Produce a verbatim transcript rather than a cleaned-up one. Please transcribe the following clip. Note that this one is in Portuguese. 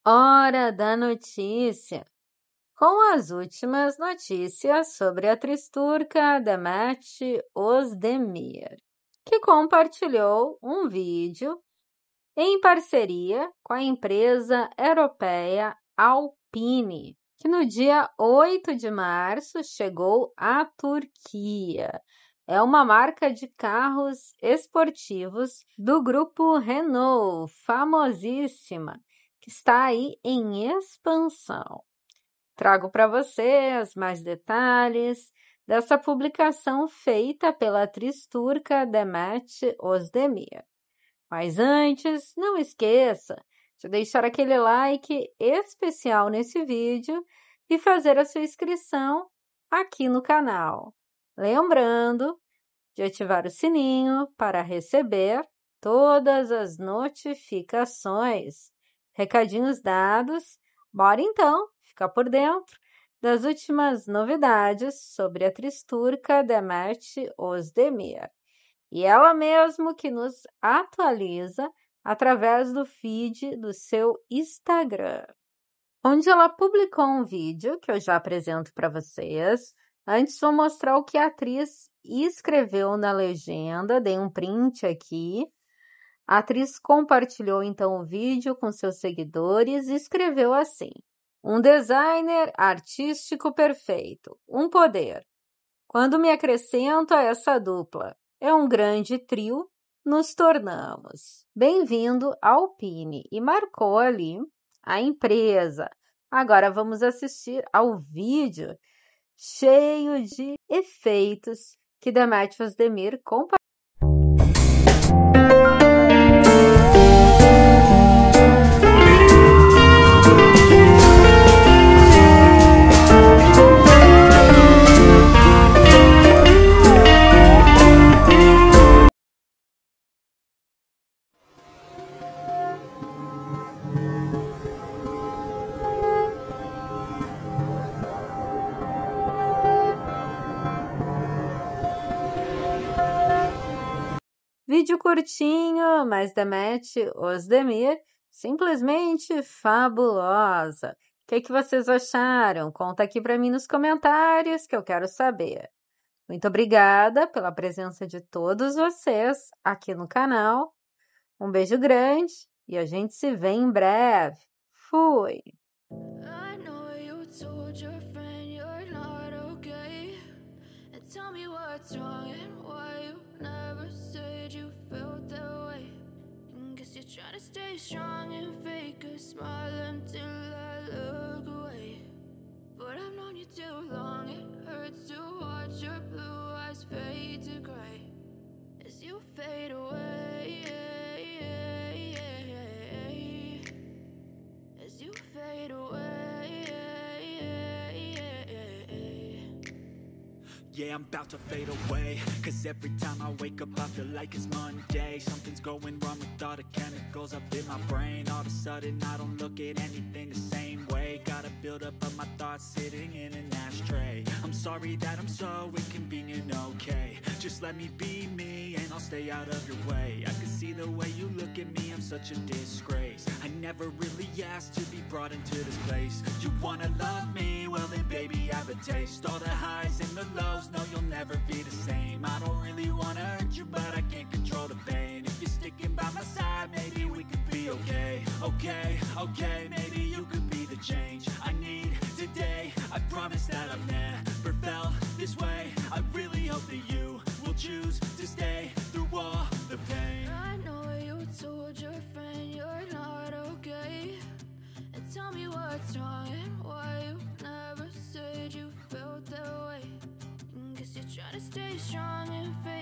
Hora da notícia, com as últimas notícias sobre a atriz turca Demet Özdemir, que compartilhou um vídeo em parceria com a empresa europeia Alpine, que no dia oito de março chegou à Turquia. É uma marca de carros esportivos do grupo Renault, famosíssima, que está aí em expansão. Trago para vocês mais detalhes dessa publicação feita pela atriz turca Demet Özdemir. Mas antes, não esqueça de deixar aquele like especial nesse vídeo e fazer a sua inscrição aqui no canal. Lembrando de ativar o sininho para receber todas as notificações. Recadinhos dados, bora então ficar por dentro das últimas novidades sobre a atriz turca Demet Özdemir. E ela mesmo que nos atualiza através do feed do seu Instagram, onde ela publicou um vídeo que eu já apresento para vocês. Antes vou mostrar o que a atriz escreveu na legenda, dei um print aqui. A atriz compartilhou então o vídeo com seus seguidores e escreveu assim: um designer artístico perfeito, um poder. Quando me acrescento a essa dupla, é um grande trio, nos tornamos. Bem-vindo ao Alpine, e marcou ali a empresa. Agora vamos assistir ao vídeo cheio de efeitos que Demet Özdemir compartilhou. Vídeo curtinho, mas Demet Özdemir simplesmente fabulosa. O que, que vocês acharam? Conta aqui para mim nos comentários que eu quero saber. Muito obrigada pela presença de todos vocês aqui no canal. Um beijo grande e a gente se vê em breve. Fui! Try to stay strong and fake a smile until I look away. But I've known you too long, it hurts to watch your blue eyes fade to gray as you fade away, as you fade away. Yeah, I'm about to fade away, cause every time I wake up I feel like it's Monday. Something's going wrong with all the chemicals up in my brain. All of a sudden I don't look at anything the same way. Got a build up of my thoughts sitting in an ashtray. I'm sorry that I'm so inconvenient, okay. Just let me be me and I'll stay out of your way. I can see the way you look at me, I'm such a disgrace. I never really asked to be brought into this place. You wanna love me? Well then baby I have a taste. All the highs and the lows, no you'll never be the same. I don't really wanna hurt you but I can't control the pain. If you're sticking by my side maybe we could be okay. Okay, okay, maybe you could be the change I need today. I promise that I've never felt this way. I really hope that you will choose to stay through all the pain. I know you told your friend you're not okay, and tell me what's wrong and why you never said you felt that way. Guess you're trying to stay strong and